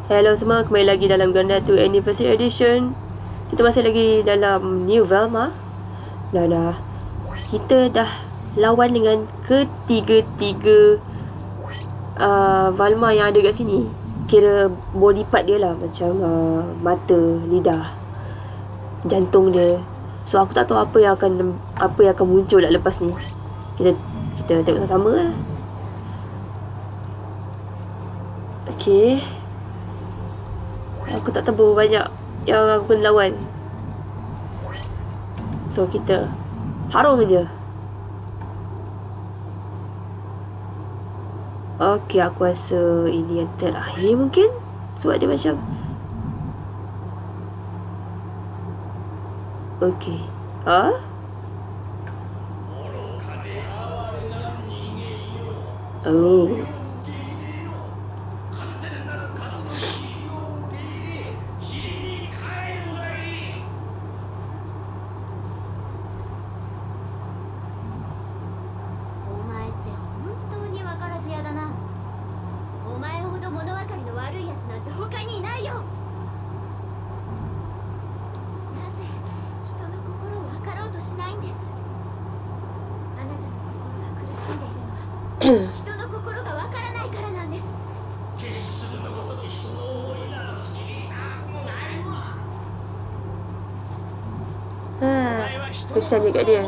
Hello semua, kembali lagi dalam Gundam 2 Anniversary Edition. Kita masih lagi dalam New Velma. Dan kita dah lawan dengan ketiga-tiga Velma yang ada kat sini. Kira body part dia lah, macam mata, lidah, jantung dia. So aku tak tahu apa yang akan muncul lah lepas ni. Kita tengok sama lah. Okay, aku tak tahu banyak yang aku kena lawan. So kita harum je. Okay, aku rasa ini yang terakhir mungkin. Sebab dia macam okay. Oh. Kesian dekat dia.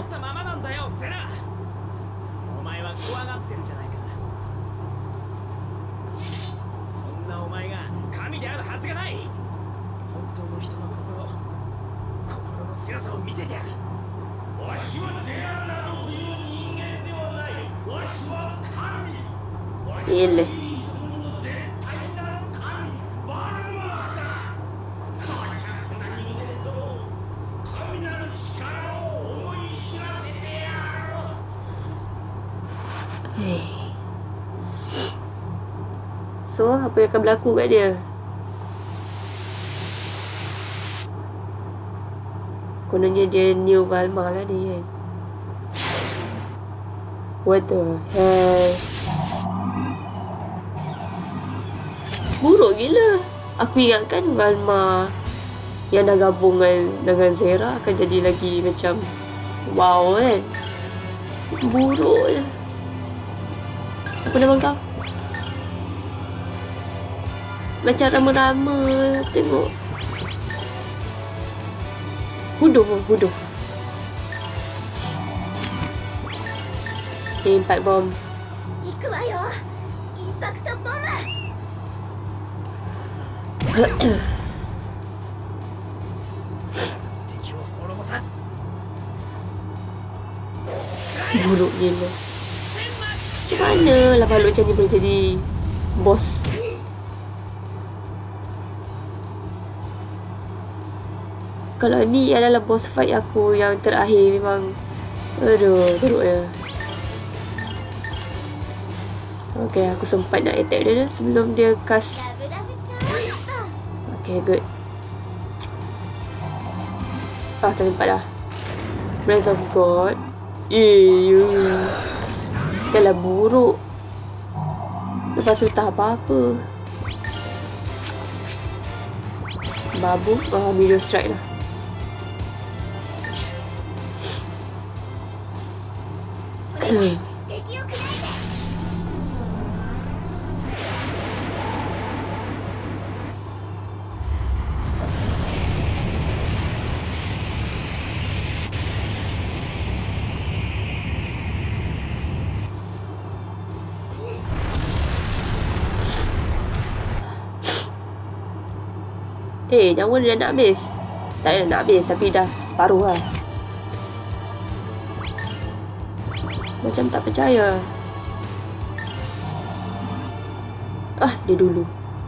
Yelah. So, apa yang akan berlaku kat dia? Kononnya dia New Velma lah dia kan. What the hell? Buruk gila. Aku ingatkan Velma yang dah gabung dengan Zera akan jadi lagi macam wow kan. Buruk je. Apa nama kau? Macam rama-rama. Tengok. Huduh. Impact bomb. Impact bomb. Buruk gila. Macam mana lah makhluk macam ni boleh jadi bos? Kalau ni adalah boss fight aku yang terakhir, memang aduh, teruk ya. Okay, aku sempat nak attack dia sebelum dia cast. Okay, good. Tak sempat dah. Breath of God. Yalah, buruk. Lepas tu tak apa-apa. Babu. Meteor strike lah. Nyawa dia dah nak habis. Tak ada nak habis, tapi dah separuh lah. Macam tak percaya. Dia dulu.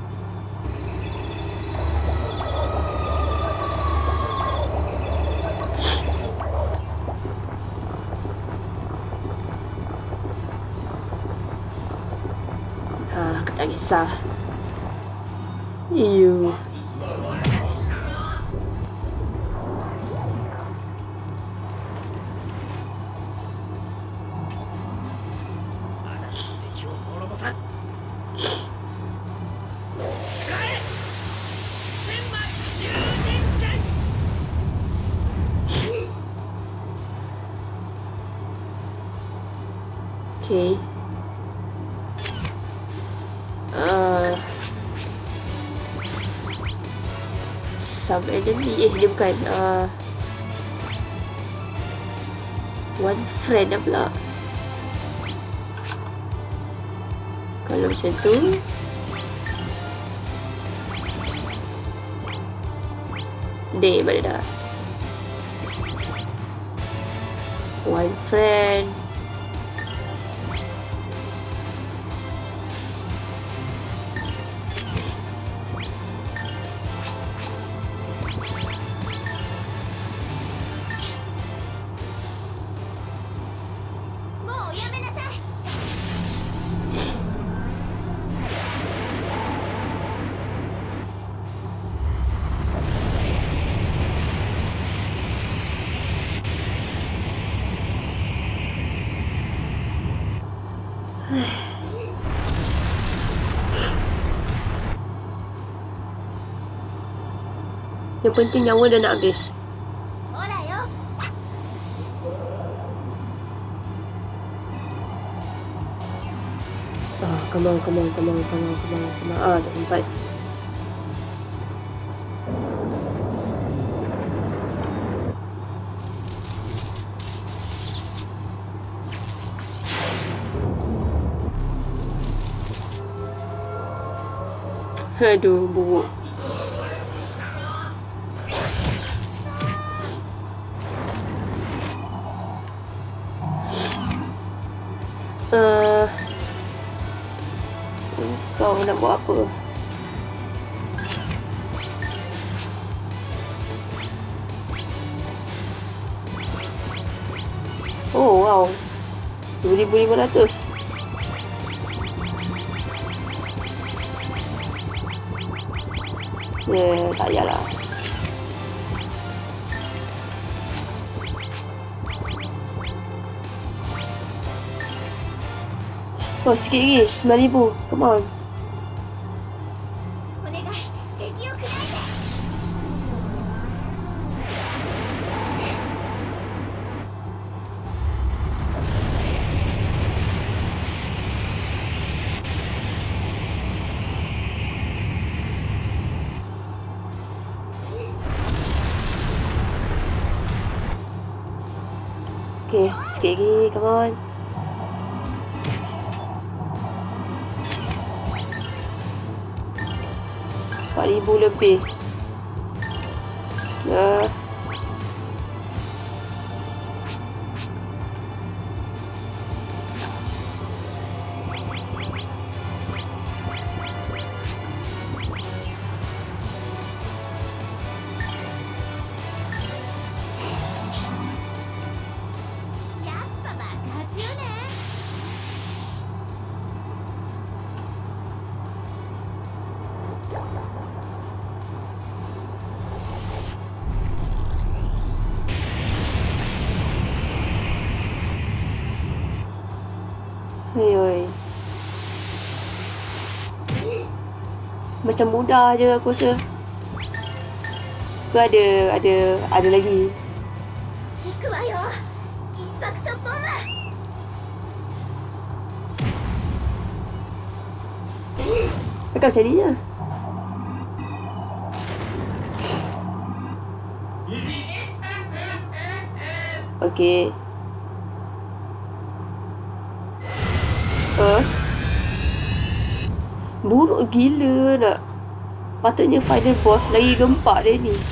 Aku tak kisah. some enemy. Dia bukan. One friend dah pula. Kalau macam tu. Day balik dah. One friend. Yang penting nyawa dah nak habis. Come on. Tak sempat. Aduh, buruk. Kau nak buat apa? Oh, wow. 2,500. Tak payahlah. Oh, sikit lagi. 9,000. Come on. Okay, sikit lagi. Come on. RM4,000 lebih. Oi. Macam mudah je aku rasa. Ke ada lagi. Takkan macam ni je. Okay. Buruk gila nak. Patutnya final boss lagi gempak dia ni.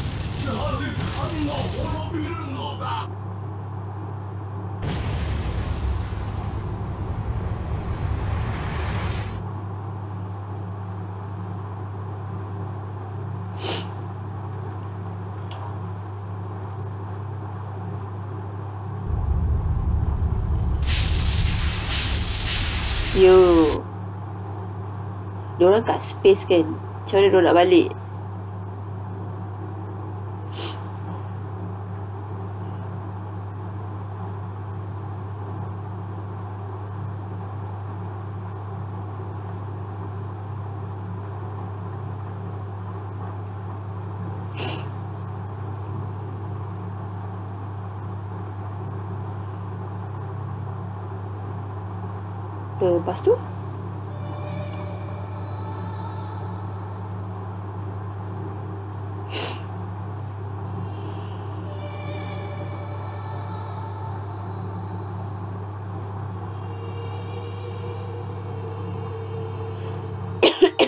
Yo. Diorang kat space kan. Macam mana diorang nak balik? Lepas tu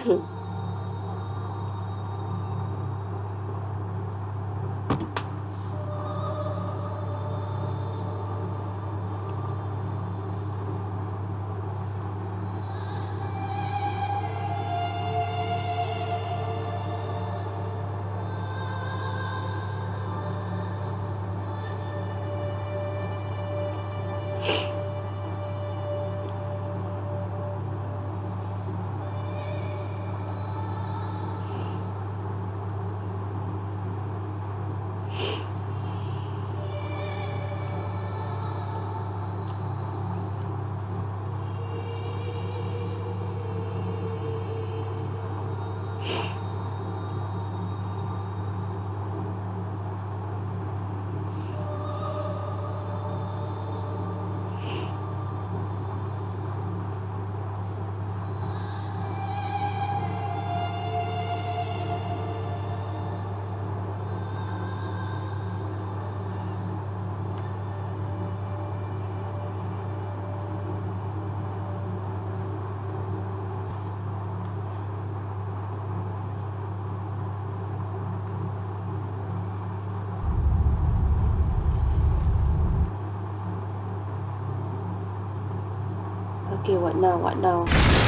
Okay, what now? What now?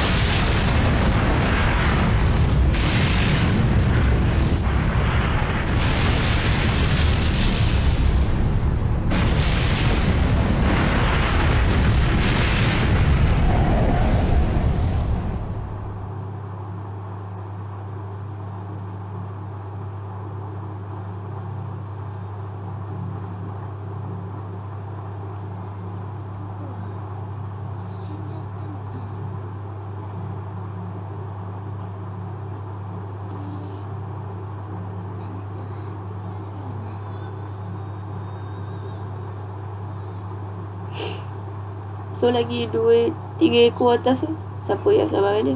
So lagi 2-3 ekor atas tu, siapa yang sabar dia?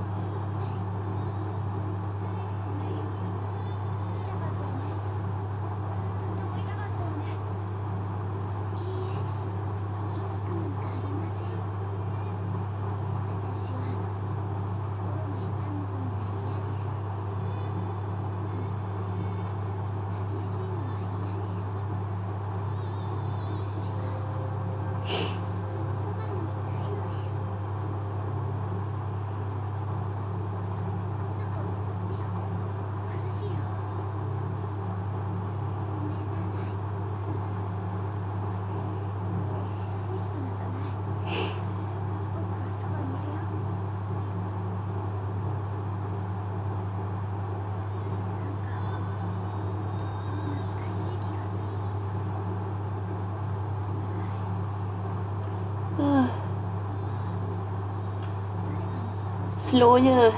Slownya.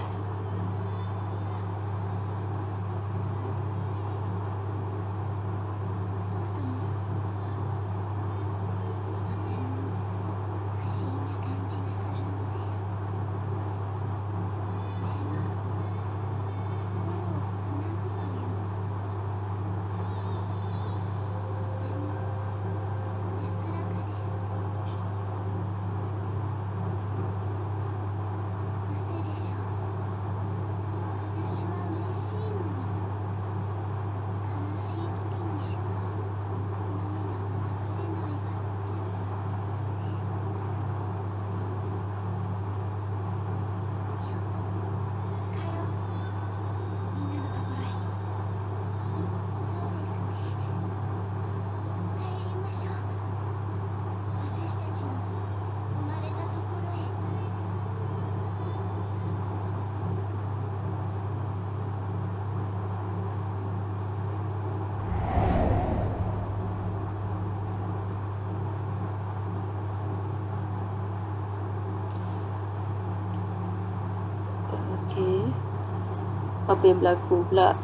Okay. Apa yang berlaku pula?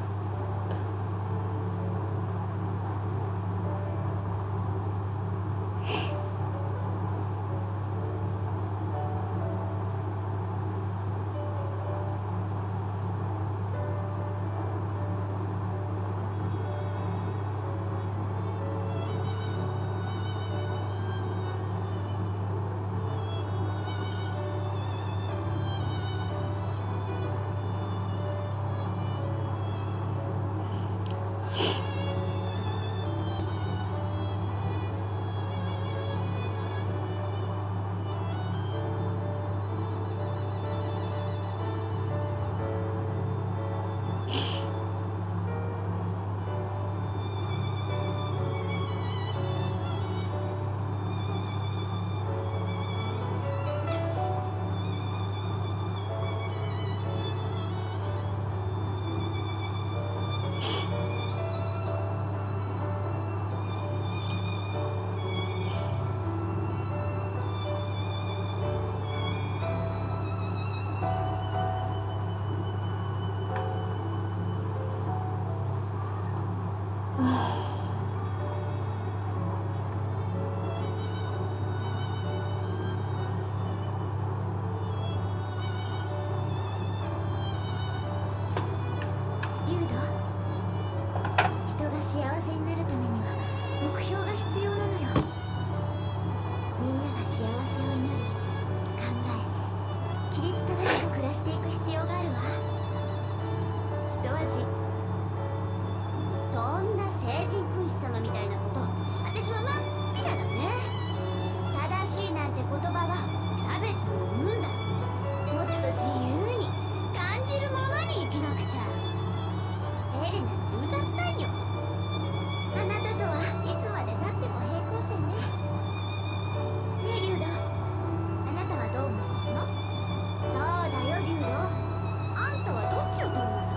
人が幸せになるためには目標が必要なのよ。みんなが幸せを祈り考え、規律正しく暮らしていく必要があるわ。一味。そんな聖人君子様みたいなこと私はまっぴらだね。正しいなんて言葉は差別を生むんだ。もっと自由に感じるままに生きなくちゃ。エレナうざったいよ。あなたとはいつまでたっても平行線ね。ねえリュウド、あなたはどう思うの？そうだよリュウド、あんたはどっちを取るのさ。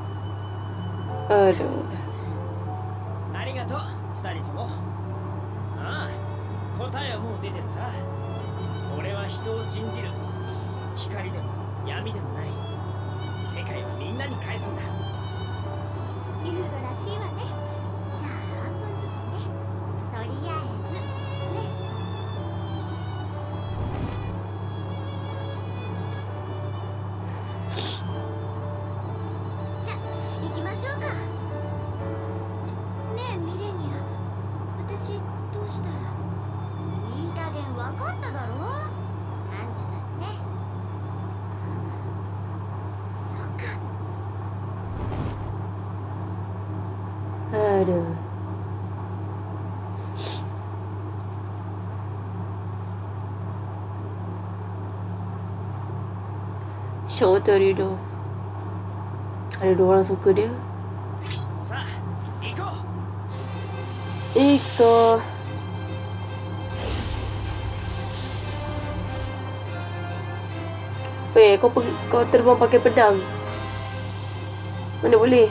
Aduh. ありがとう、二人とも。ああ、答えはもう出てるさ。俺は人を信じる。光でも闇でもない。世界はみんなに返すんだ。 リュウドらしいわね。じゃあ半分ずつね。とりあえずね。じゃあ行きましょうか。ねえミレニア、私どうしたら。いい加減分かっただろ。あんただって。そっか。 Aduh. Shota Rido. Ada 2 orang suka dia. さあ、行こう。 Iko. Weh, kau terbang pakai pedang. Mana boleh?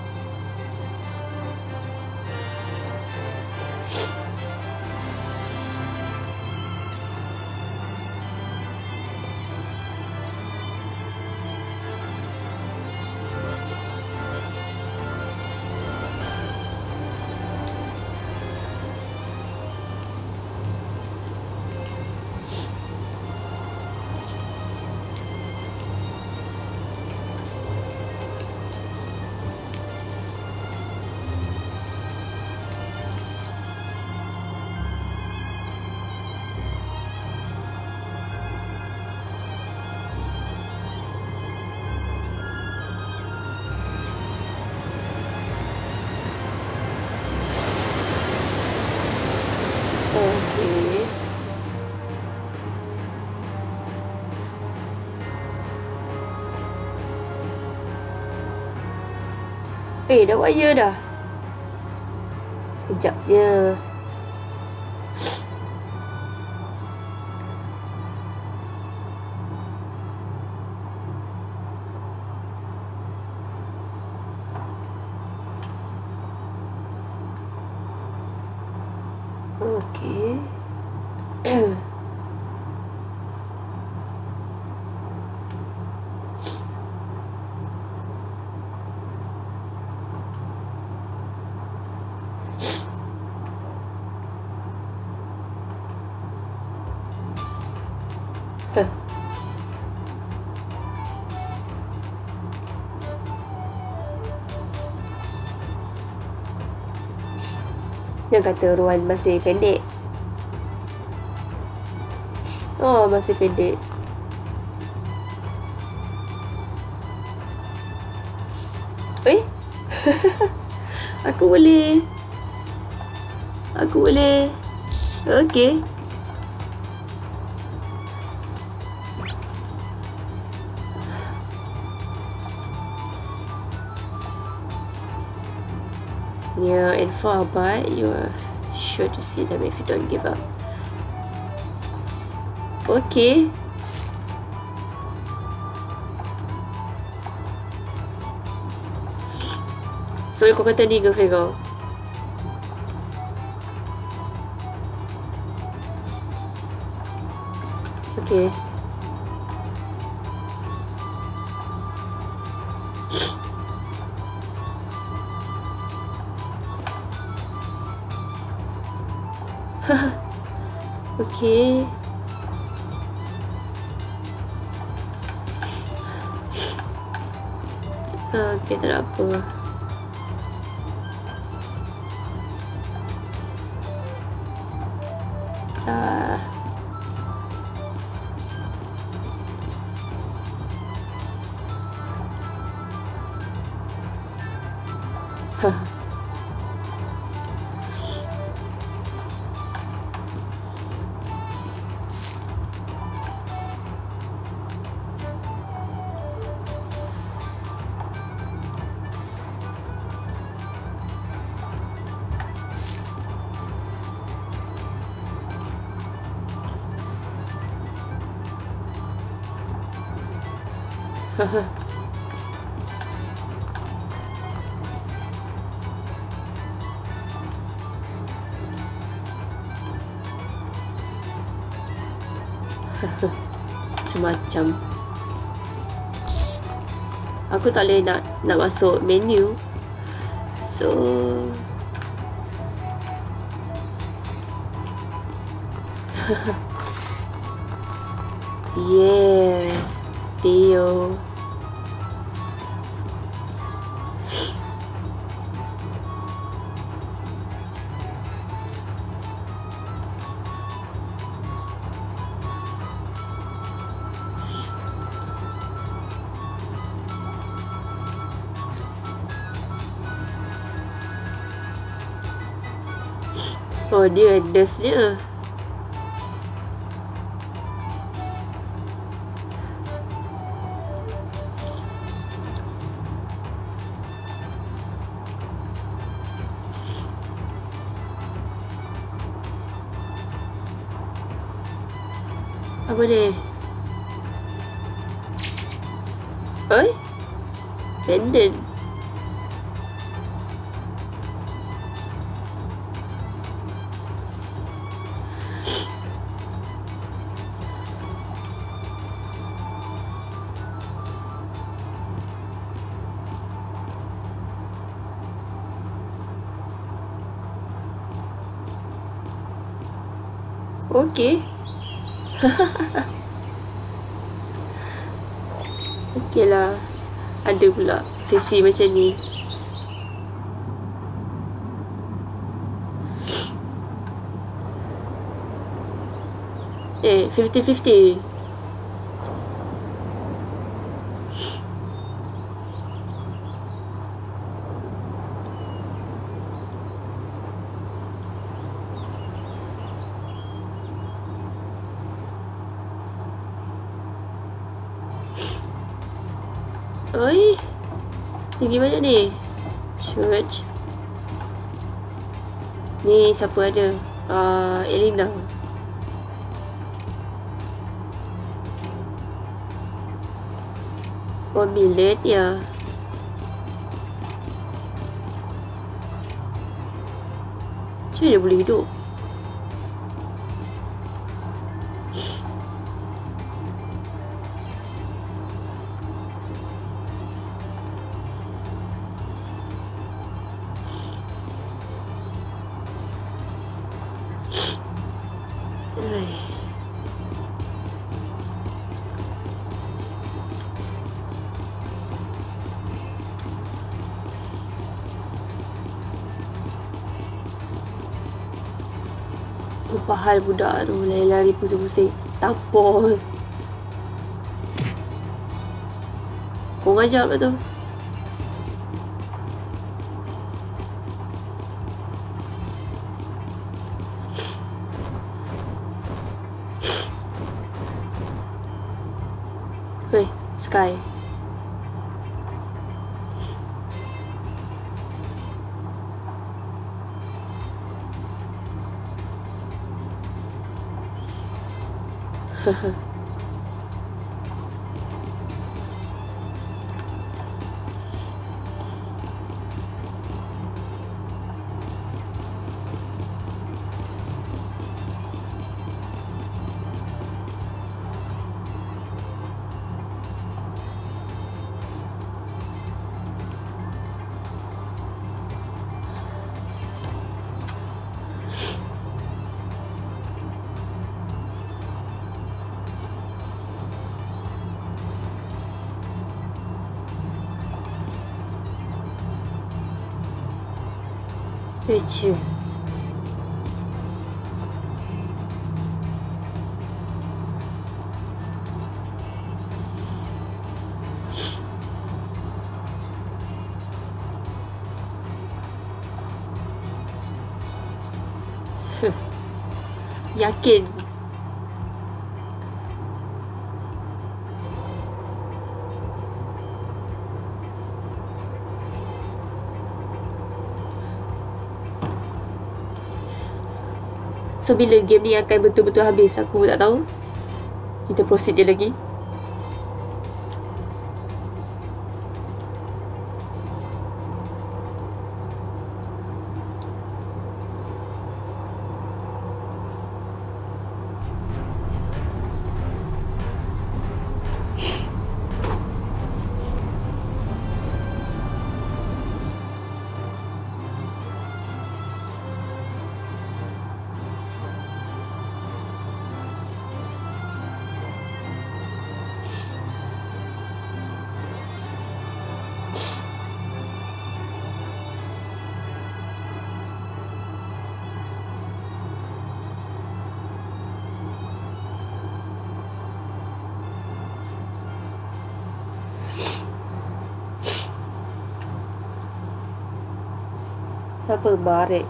Okey. Dah wire dah. Kejap je. Okey. Dia kata ruan masih pendek. Oh, masih pendek. Aku boleh. Okey. Near and far but you are sure to see them if you don't give up. Okay. So kau kata ni girlfriend kau? Okay. Okay. Okay, tak ada apa. Macam-macam. Aku tak boleh nak masuk menu. So yeah, Theo. Oh, dia address dia. Apa ni? Oi? Pendant. Okey. Okey lah. Ada pula sesi macam ni. Eh, 50-50. Oi, pergi mana ni? Church. Ni siapa ada? Elena. Oh, bilet ya. Macam mana dia boleh hidup? Apa hal budak tu lari-lari pusing-pusing. Tampol. Kau ngajak apa tu? Hei, Sky. Lucu. Yakin. So bila game ni akan betul-betul habis, aku pun tak tahu. Kita proceed dia lagi. Apa barik?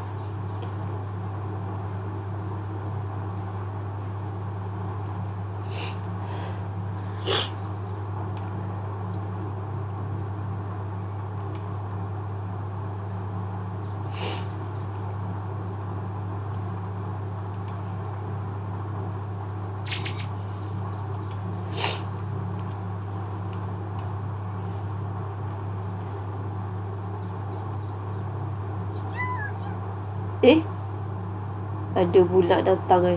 Ada bulat datang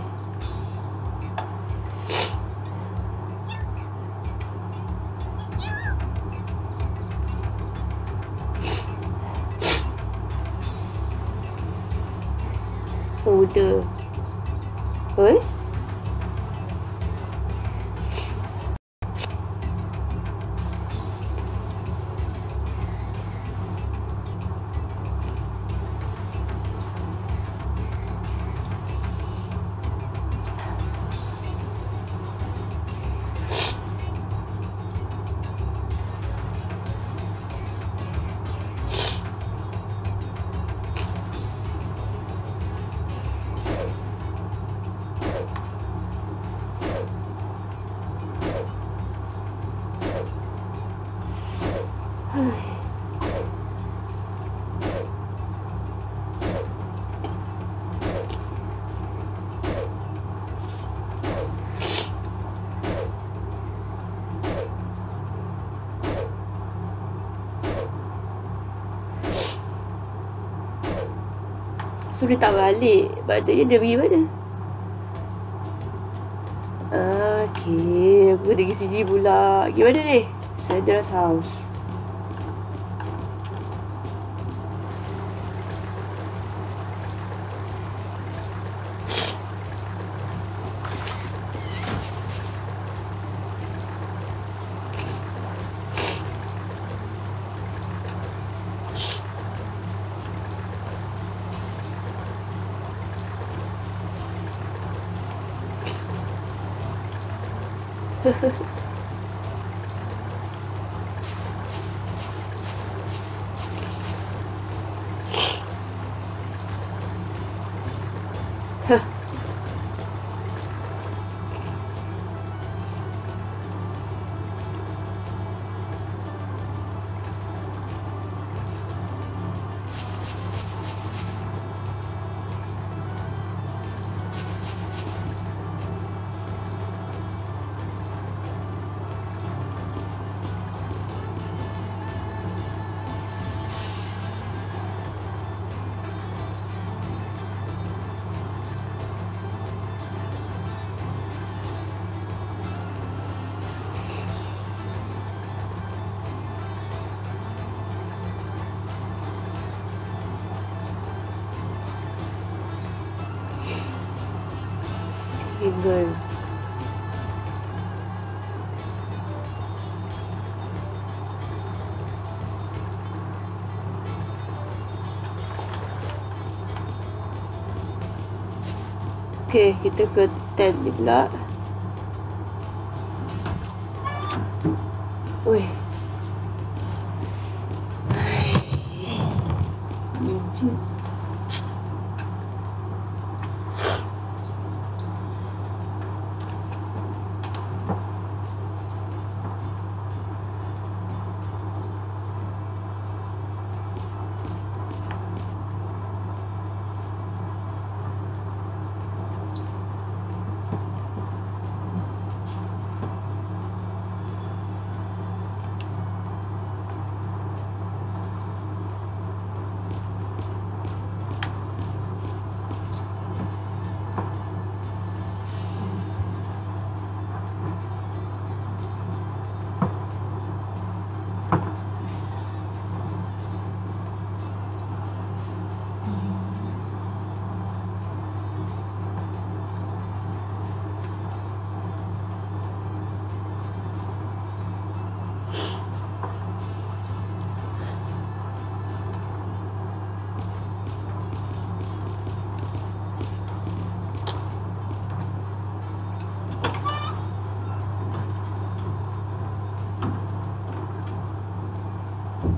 Udah. Oi? So dia tak balik. Patutnya dia pergi mana? Okay, aku pergi sini pula. Gimana ni? Sandra's house. Single. Okay, kita ke tent ni pula. Ui.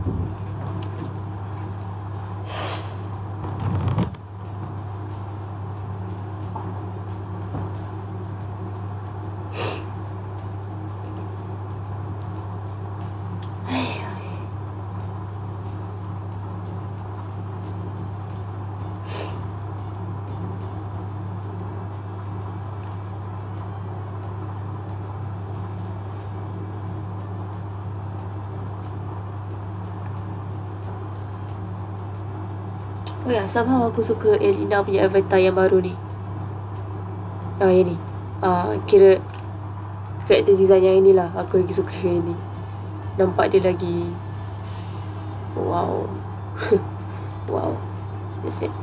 Oh ya, somehow aku suka Elina punya avatar yang baru ni. Yang ni. Kira character design yang inilah. Aku lagi suka yang ni. Nampak dia lagi wow. Wow. That's it.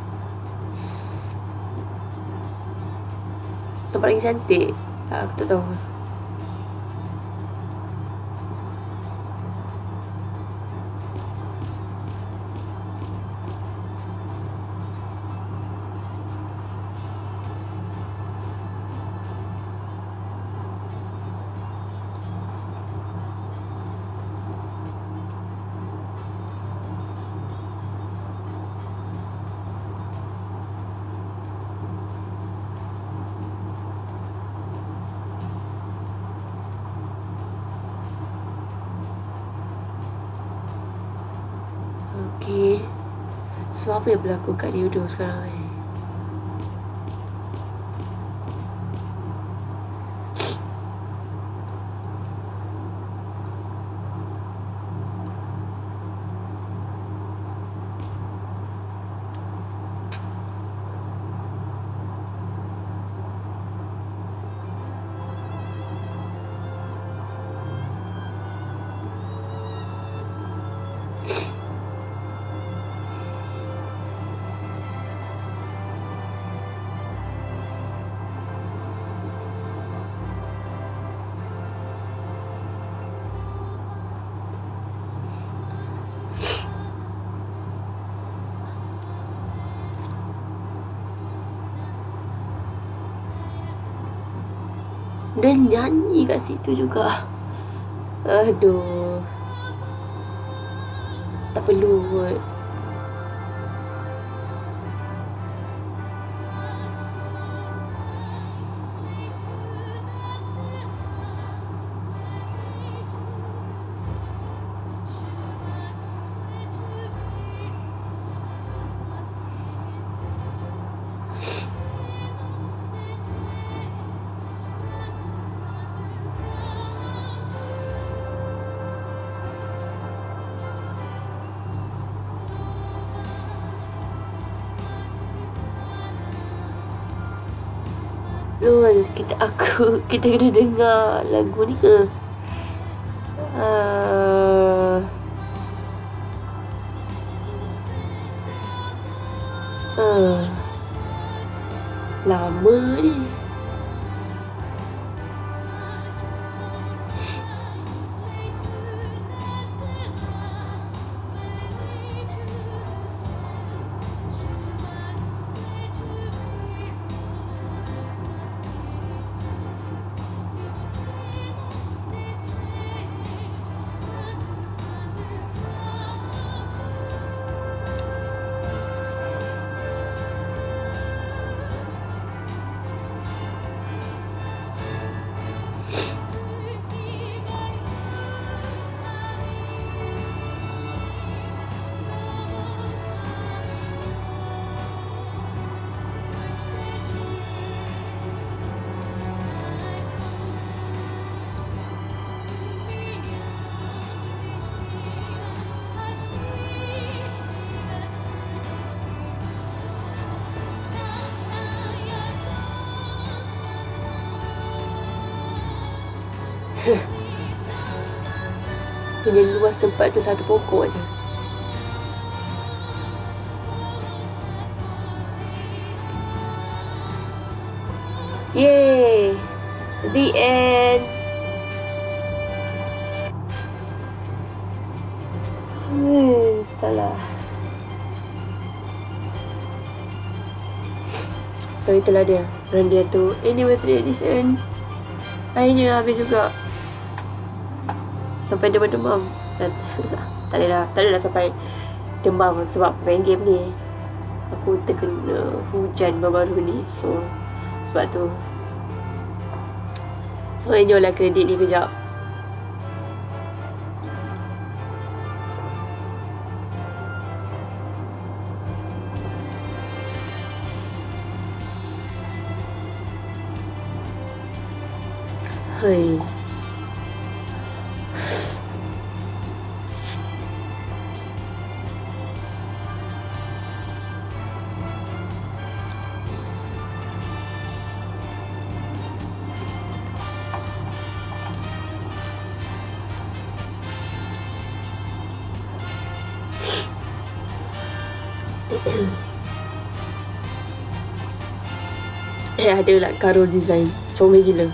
Nampak lagi cantik. Aku tak tahu. Okay. So apa yang berlaku kat Diudo sekarang ni? Dan nyanyi kat situ juga. Aduh. Tak perlu kot. Lol, kita kena dengar lagu ni ke? Lama ni. Punya luas tempat tu satu pokok je. Yay! The end. Entahlah. So itulah dia Randia tu Anniversary Edition. Akhirnya habis juga. Sampai demam-demam. Tak adalah sampai demam sebab main game ni. Aku terkena hujan baru-baru ni. So sebab tu enjoy lah kredit ni kejap. Hei. Ada lah Karo design. Comel gila.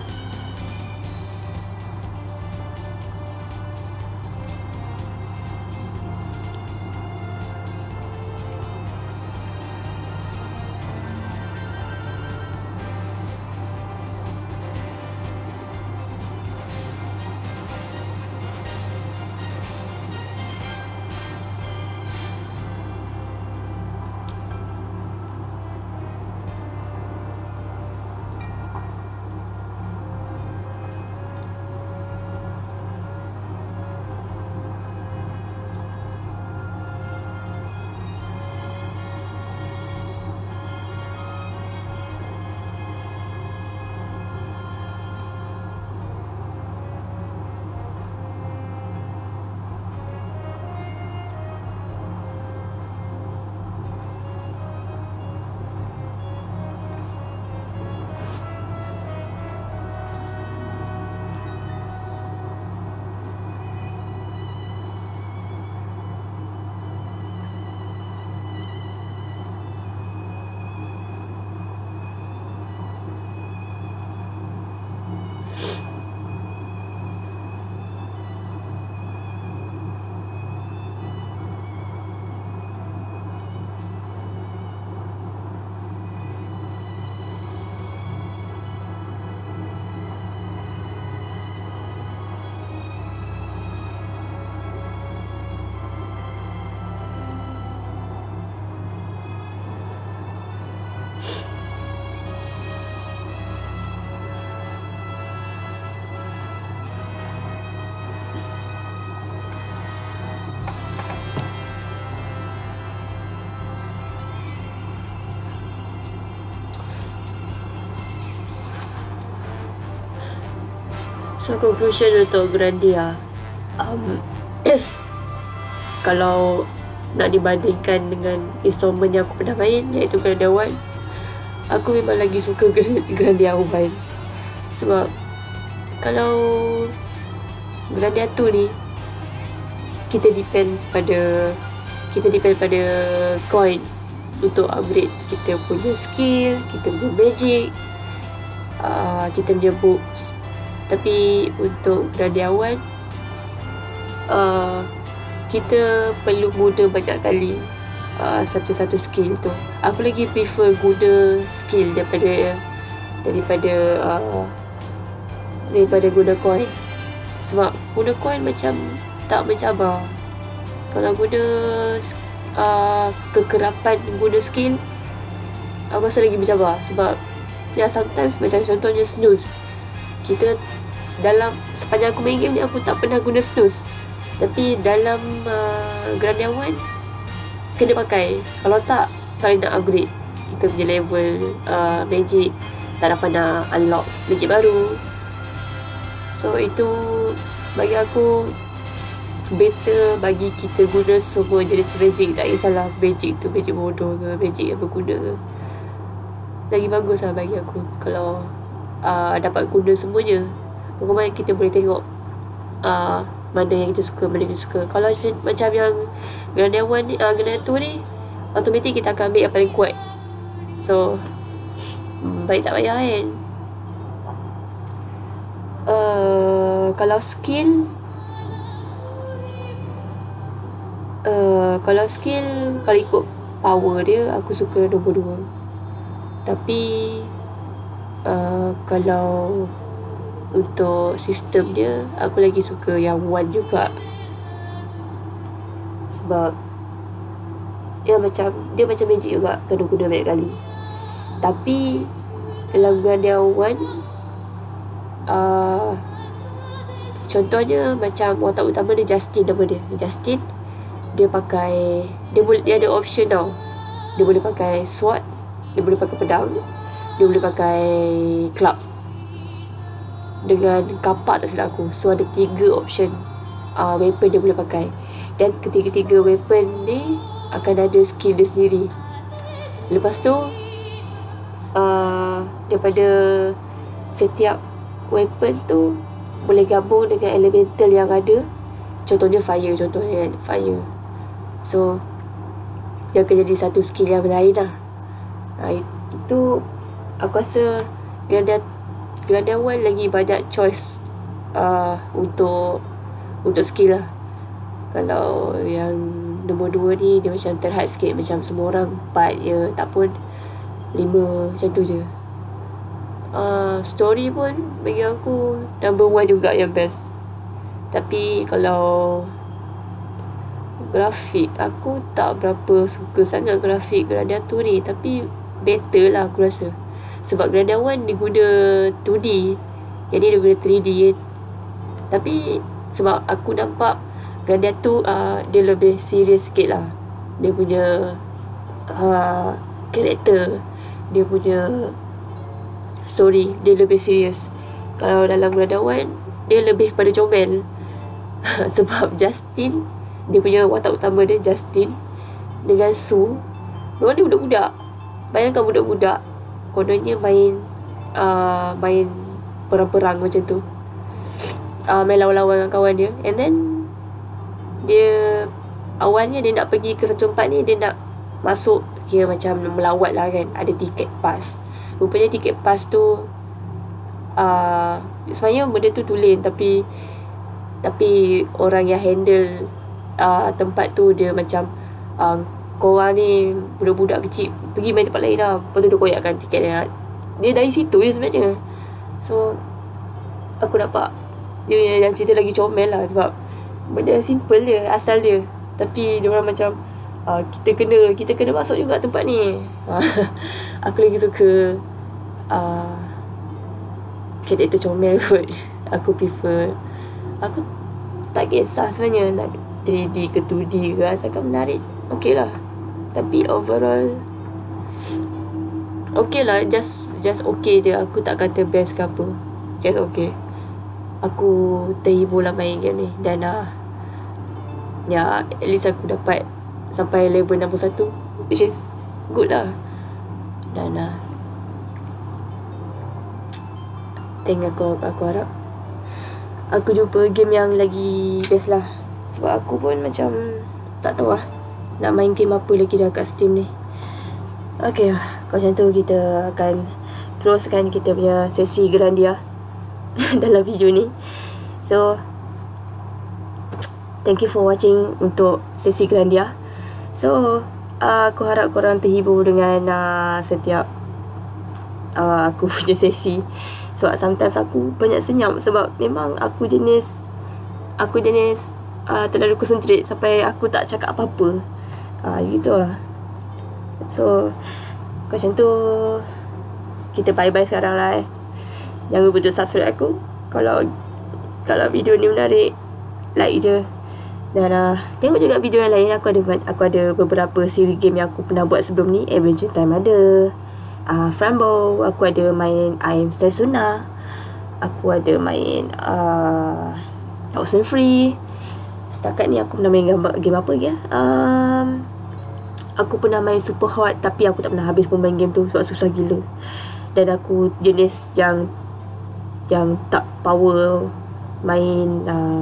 So conclusion untuk Grandia, kalau nak dibandingkan dengan instrumen yang aku pernah main, iaitu Grandia 1, aku memang lagi suka Grandia 1. Sebab kalau Grandia 2 ni, kita depend pada coin untuk upgrade kita punya skill, kita punya magic, kita punya books. Tapi untuk Grandia 1, kita perlu guna banyak kali satu-satu skill tu. Aku lagi prefer guna skill daripada guna coin. Sebab guna coin macam tak mencabar. Kalau guna kekerapan guna skill, aku rasa lagi mencabar. Sebab sometimes macam contohnya snooze, kita dalam sepanjang aku main game ni, aku tak pernah guna snooze. Tapi dalam Grandia 1 kena pakai. Kalau tak nak upgrade kita punya level magic, tak dapat nak unlock magic baru. So itu bagi aku better bagi kita guna semua jenis magic. Tak kisahlah magic tu magic bodoh ke, magic yang berguna ke, lagi bagus lah bagi aku kalau dapat guna semuanya. Bagaimana kita boleh tengok mana yang kita suka, mana yang kita suka. Kalau macam yang Grandia 1 ni, Grandia 2 ni, automatik kita akan ambil yang paling kuat. So baik tak payah kan. Kalau skill, kalau ikut power dia, aku suka nombor 2. Tapi kalau untuk sistem dia, aku lagi suka yang 1 juga. Sebab dia macam magic juga, kena guna banyak kali. Tapi dalam Grandia 1, contohnya macam watak utama dia Justin, nama dia Justin. Dia pakai, dia ada option tau. Dia boleh pakai sword, dia boleh pakai pedang, dia boleh pakai club dengan kapak, tak silap aku. So ada 3 option weapon dia boleh pakai. Dan ketiga-tiga weapon ni akan ada skill dia sendiri. Lepas tu daripada setiap weapon tu boleh gabung dengan elemental yang ada. Contohnya fire, so dia akan jadi satu skill yang lain lah. Itu aku rasa Grandia 1 lagi banyak choice untuk skill lah. Kalau yang nombor 2 ni dia macam terhad sikit, macam semua orang 4 je, tak pun 5 macam tu je. Story pun bagi aku number 1 juga yang best. Tapi kalau grafik, aku tak berapa suka sangat grafik Grandia 2 ni. Tapi better lah aku rasa. Sebab Grandia 1 dia guna 2D, yang ni dia guna 3D kan. Tapi sebab aku nampak Grandia 2 dia lebih serius sikit lah. Dia punya karakter, dia punya story, dia lebih serius. Kalau dalam Grandia 1 dia lebih pada comel. Sebab Justin, dia punya watak utama dia Justin dengan Sue, mereka ni budak-budak. Bayangkan budak-budak kononnya main perang-perang macam tu, main lawan-lawan dengan kawan dia. And then dia awalnya dia nak pergi ke satu tempat ni, dia nak masuk kira macam melawat lah kan, ada tiket pass. Rupanya tiket pass tu sebenarnya benda tu tulen, tapi orang yang handle tempat tu dia macam korang ni budak-budak kecil, pergi main tempat lain lah. Lepas tu dia koyakkan tiket dia. Dia dari situ je sebenarnya. So aku nampak dia yang cerita lagi comel lah. Sebab benda simple je, asal dia. Tapi dia orang macam kita kena masuk juga tempat ni. Aku lagi suka karakter comel kot. Aku prefer, aku tak kisah sebenarnya nak 3D ke 2D ke, asalkan menarik, okey lah. Tapi overall okey lah, just okey je. Aku tak kata best ke apa, just okey. Aku terhibur lah main game ni. Dan ya, at least aku dapat sampai level 61, which is good lah. Dan aku harap aku jumpa game yang lagi best lah. Sebab aku pun macam tak tahu lah nak main game apa lagi dah kat Steam ni. Okay lah, kalau macam tu kita akan teruskan kita punya sesi Grandia dalam video ni. So thank you for watching untuk sesi Grandia. So aku harap korang terhibur dengan setiap aku punya sesi. Sebab sometimes aku banyak senyap. Sebab memang aku jenis terlalu concentrate sampai aku tak cakap apa-apa. Gitu lah. So macam tu kita bye-bye sekarang lah. Jangan lupa untuk subscribe aku. Kalau video ni menarik, like je. Dan tengok juga video yang lain. Aku ada beberapa siri game yang aku pernah buat sebelum ni. Adventure Time ada, Frambo, aku ada main I Am Setsuna, aku ada main Oxenfree. Setakat ni aku pernah main game apa lagi aku pernah main Super Hot, tapi aku tak pernah habis pun main game tu sebab susah gila. Dan aku jenis yang tak power main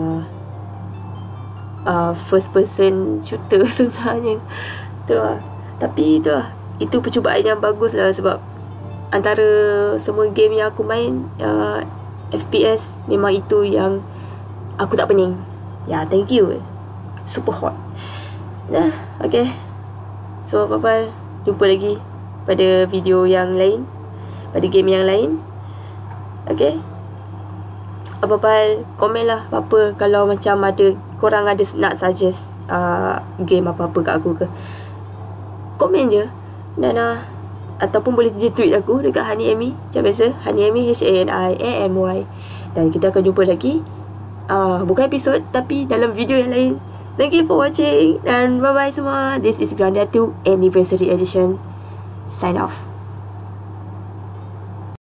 first person shooter sebenarnya tu lah. Tapi tu lah, itu percubaan yang bagus lah. Sebab antara semua game yang aku main, FPS memang itu yang aku tak pening. Ya, thank you Super Hot. Dah, okay. So bye-bye. Jumpa lagi pada video yang lain, pada game yang lain. Okay. Apa-apa, komen lah apa-apa. Kalau macam ada korang ada nak suggest game apa-apa kat aku ke, komen je. Dan ataupun boleh je tweet aku dekat Hani Amy macam biasa, Hani Amy, HANIAMY. Dan kita akan jumpa lagi bukan episod tapi dalam video yang lain. Thank you for watching dan bye bye semua. This is Grandia 2 Anniversary Edition. Sign off.